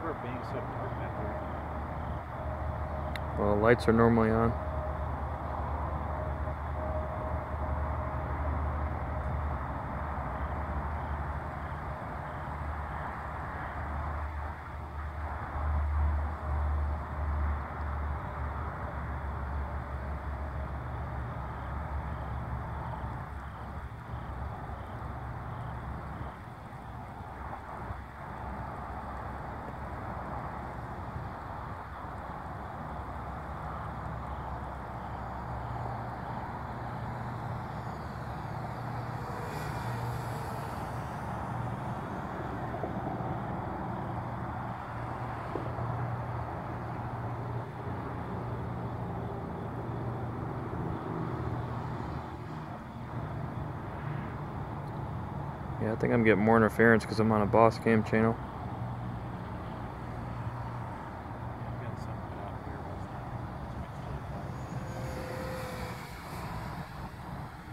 remember it being so dark back here. Well, the lights are normally on. Yeah, I think I'm getting more interference because I'm on a boss cam channel.